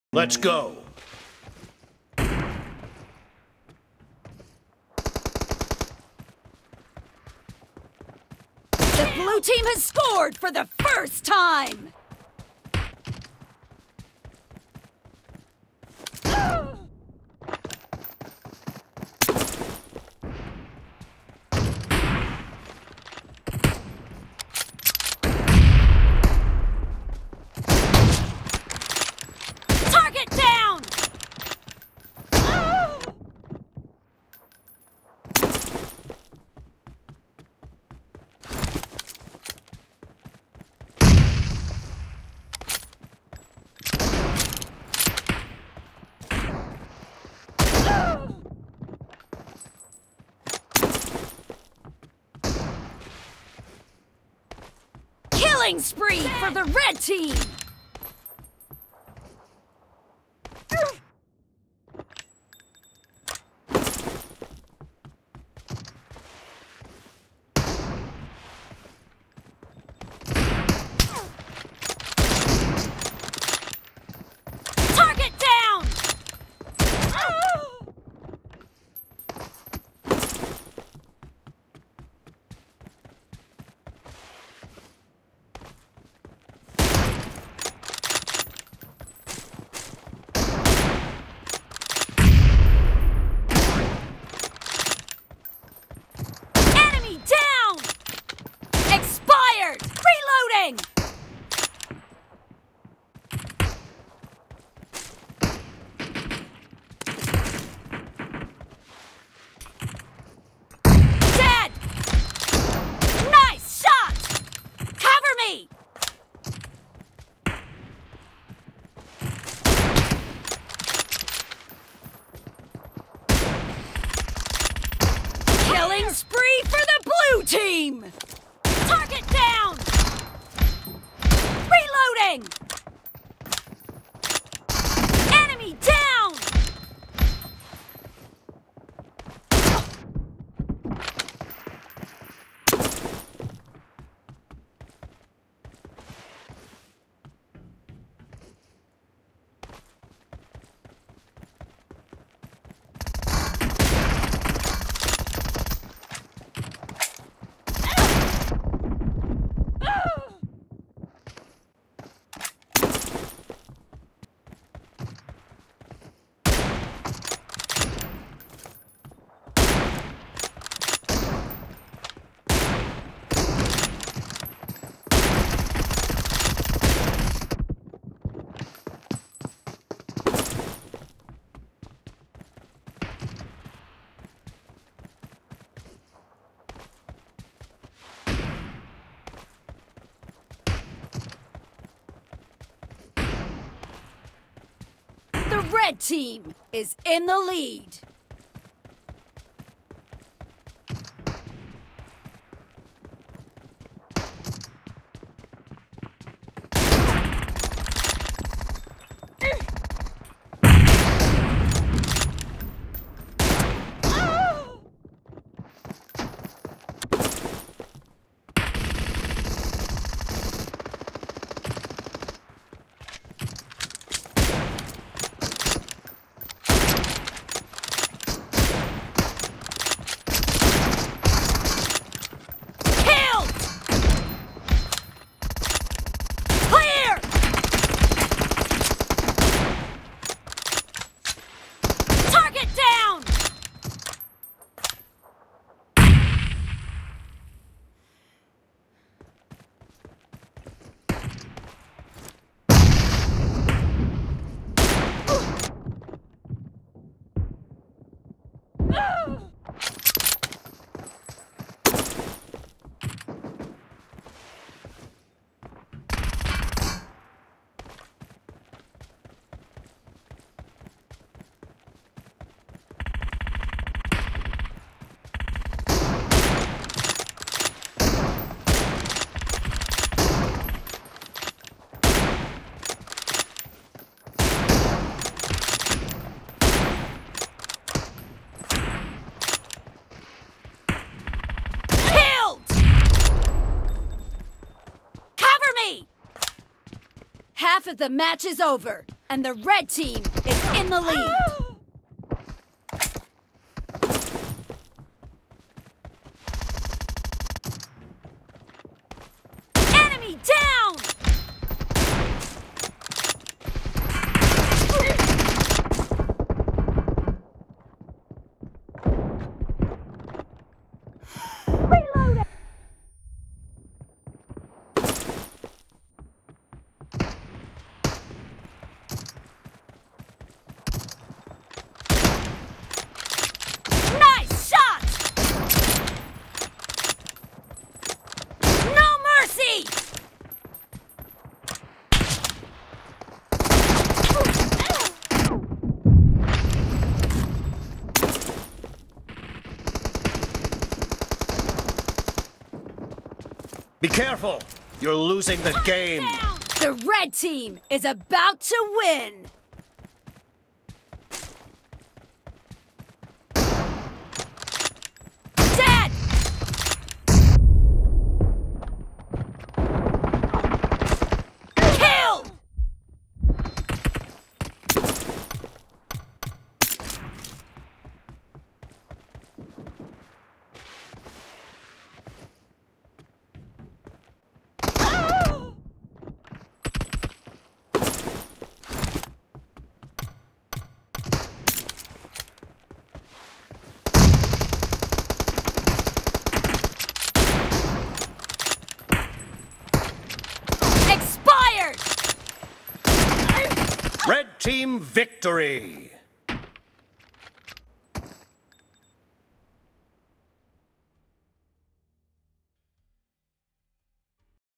Let's go. The blue team has scored for the first time! Target down! Killing spree for the red team! Target down! Enemy down! Expired! Reloading! Dead! Nice shot! Cover me! Killing spree for the blue team! Target down! Reloading! Enemy down! The red team is in the lead. Killed! Clear! Target down! Half of the match is over. and the red team is in the lead. Enemy down! Reloading! Nice shot! No mercy! Be careful! You're losing the game! The red team is about to win! Dead! Killed! Expired! Red team victory!